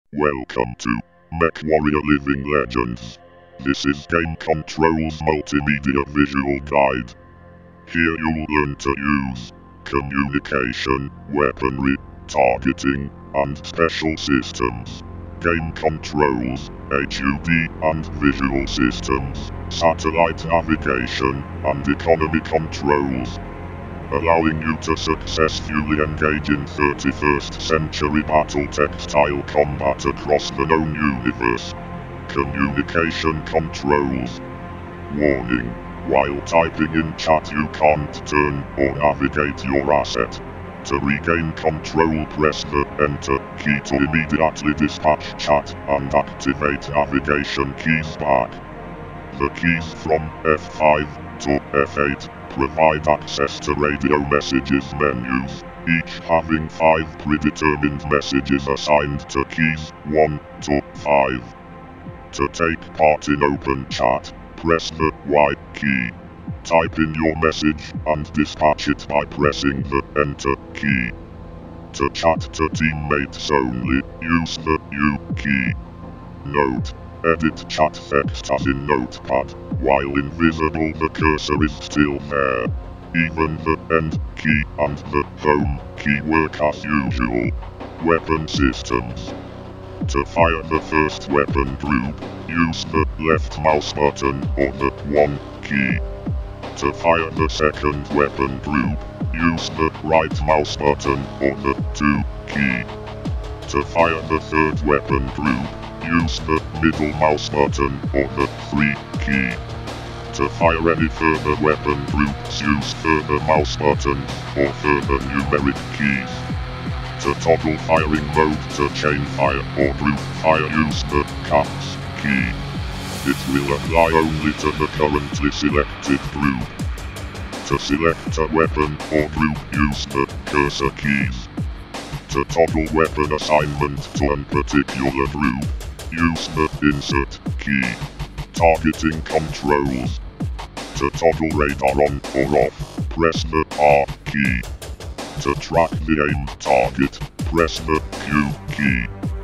Welcome to MechWarrior Living Legends. This is Game Control's multimedia visual guide. Here you'll learn to use communication, weaponry, targeting, and special systems, game controls, HUD and visual systems, satellite navigation, and economy controls, allowing you to successfully engage in 31st century battle-style combat across the known universe. Communication controls. Warning: while typing in chat you can't turn or navigate your asset. To regain control, press the Enter key to immediately dispatch chat and activate navigation keys back. The keys from F5 to F8 provide access to radio messages menus, each having 5 predetermined messages assigned to keys 1 to 5. To take part in open chat, press the Y key. Type in your message and dispatch it by pressing the Enter key. To chat to teammates only, use the U key. Note: edit chat text as in Notepad. While invisible, the cursor is still there. Even the End key and the Home key work as usual. Weapon systems. To fire the first weapon group, use the left mouse button or the 1 key. To fire the second weapon group, use the right mouse button or the 2 key. To fire the third weapon group, use the middle mouse button or the 3 key. To fire any further weapon groups, use further mouse button or further numeric keys. To toggle firing mode to chain fire or group fire, use the caps key. It will apply only to the currently selected group. To select a weapon or group, use the cursor keys. To toggle weapon assignment to a particular group, use the Insert key. Targeting controls. To toggle radar on or off, press the R key. To track the aim target, press the Q key.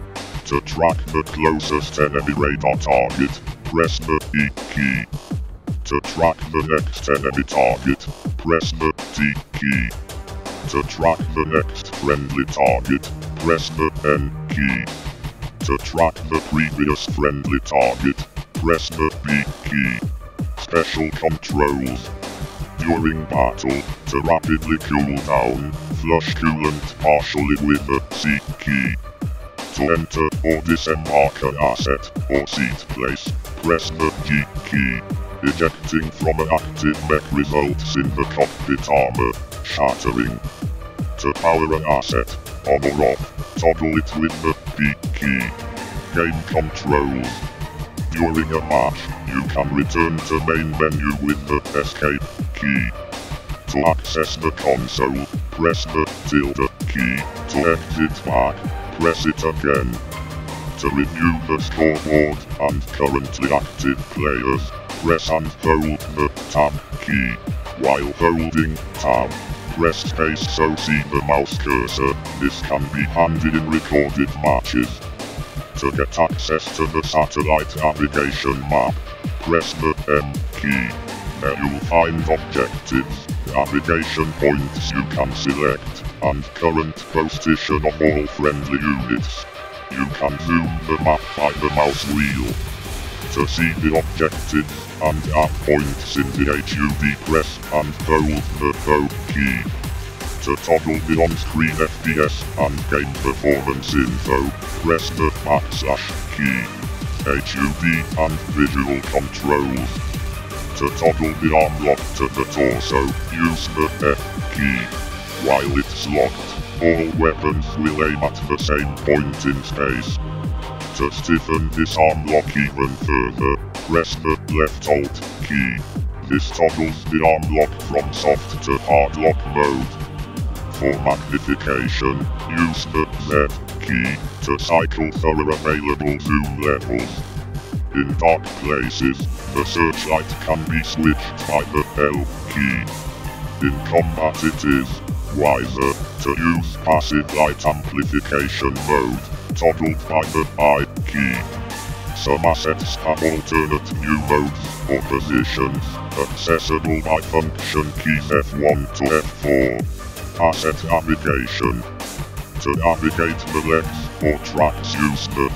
To track the closest enemy radar target, press the E key. To track the next enemy target, press the T key. To track the next friendly target, press the N key. To track the previous friendly target, press the B key. Special controls. During battle, to rapidly cool down, flush coolant partially with the C key. To enter or disembark an asset or seat place, press the G key. Ejecting from an active mech results in the cockpit armor shattering. To power an asset, on or off, toggle it with the P key. Game controls. During a match, you can return to main menu with the Escape key. To access the console, press the tilde key. To exit back, press it again. To review the scoreboard and currently active players, press and hold the Tab key. While holding Tab, press space so see the mouse cursor. This can be handy in recorded matches. To get access to the satellite navigation map, press the M key. There you'll find objectives, navigation points you can select, and current position of all friendly units. You can zoom the map by the mouse wheel. To see the objectives and add points in the HUD, press and hold the O key. To toggle the on-screen FPS and game performance info, press the / key. HUD and visual controls. To toggle the arm lock to the torso, use the F key. While it's locked, all weapons will aim at the same point in space. To stiffen this arm lock even further, press the left Alt key. This toggles the arm lock from soft to hard lock mode. For magnification, use the Z key to cycle through available zoom levels. In dark places, the searchlight can be switched by the L key. In combat it is wiser to use passive light amplification mode. toggled by the I key. Some assets have alternate view modes or positions, accessible by function keys F1 to F4. Asset navigation. To navigate the legs or tracks, use the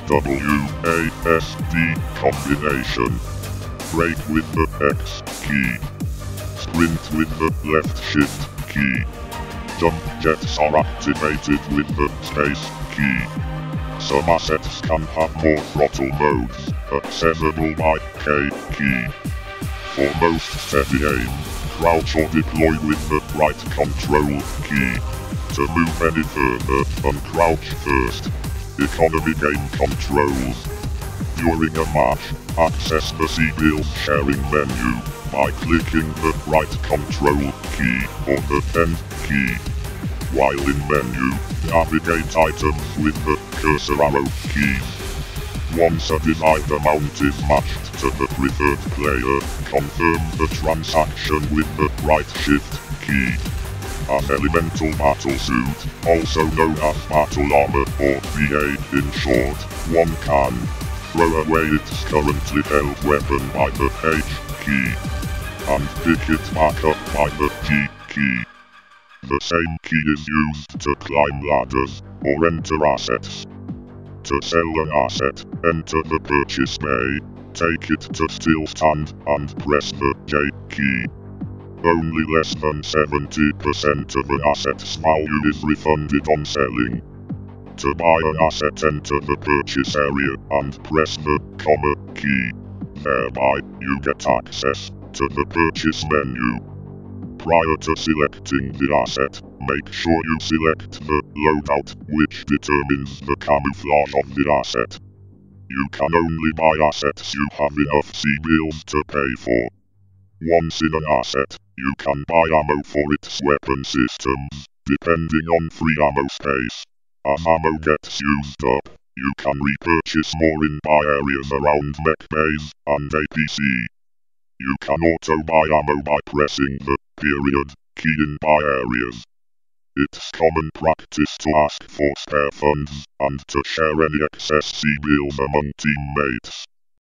WASD combination. Brake with the X key. Sprint with the left shift key. Jump jets are activated with the space key. Some assets can have more throttle modes, accessible by K key. For most steady aim, crouch or deploy with the right control key. To move any further, uncrouch first. Economy game controls. During a match, access the CBILS sharing menu by clicking the right control key or the end key. While in menu, navigate items with the cursor arrow keys. Once a desired amount is matched to the preferred player, confirm the transaction with the right shift key. An elemental battlesuit, also known as battle armor or BA in short, one can throw away its currently held weapon by the H key, and pick it back up by the G key. The same key is used to climb ladders, or enter assets. To sell an asset, enter the purchase bay, take it to still stand, and press the J key. Only less than 70% of an asset's value is refunded on selling. To buy an asset, enter the purchase area and press the comma key. Thereby, you get access to the purchase menu. Prior to selecting the asset, make sure you select the loadout, which determines the camouflage of the asset. You can only buy assets you have enough CBILS to pay for. Once in an asset, you can buy ammo for its weapon systems, depending on free ammo space. As ammo gets used up, you can repurchase more in buy areas around mech bays and APC. You can auto buy ammo by pressing the period key in buy areas. It's common practice to ask for spare funds and to share any excess CBILS among teammates.